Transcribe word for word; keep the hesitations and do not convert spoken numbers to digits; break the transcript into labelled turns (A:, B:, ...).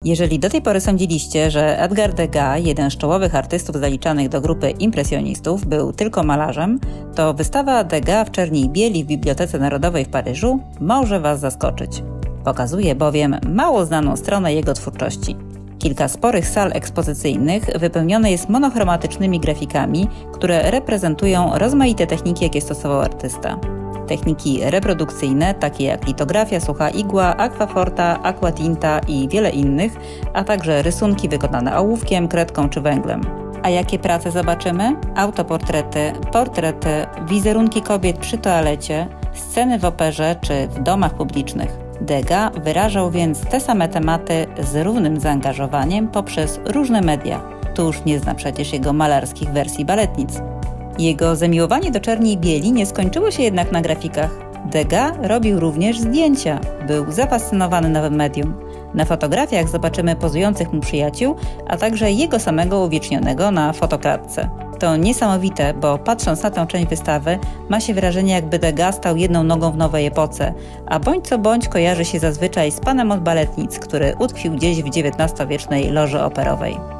A: Jeżeli do tej pory sądziliście, że Edgar Degas, jeden z czołowych artystów zaliczanych do grupy impresjonistów, był tylko malarzem, to wystawa Degas w czerni i bieli w Bibliotece Narodowej w Paryżu może Was zaskoczyć. Pokazuje bowiem mało znaną stronę jego twórczości. Kilka sporych sal ekspozycyjnych wypełnione jest monochromatycznymi grafikami, które reprezentują rozmaite techniki, jakie stosował artysta. Techniki reprodukcyjne, takie jak litografia, sucha igła, aquaforta, aquatinta i wiele innych, a także rysunki wykonane ołówkiem, kredką czy węglem. A jakie prace zobaczymy? Autoportrety, portrety, wizerunki kobiet przy toalecie, sceny w operze czy w domach publicznych. Degas wyrażał więc te same tematy z równym zaangażowaniem poprzez różne media. Któż nie zna przecież jego malarskich wersji baletnic. Jego zamiłowanie do czerni i bieli nie skończyło się jednak na grafikach. Degas robił również zdjęcia. Był zafascynowany nowym medium. Na fotografiach zobaczymy pozujących mu przyjaciół, a także jego samego uwiecznionego na fotokartce. To niesamowite, bo patrząc na tę część wystawy, ma się wrażenie, jakby Degas stał jedną nogą w nowej epoce, a bądź co bądź kojarzy się zazwyczaj z panem od baletnic, który utkwił gdzieś w dziewiętnastowiecznej loży operowej.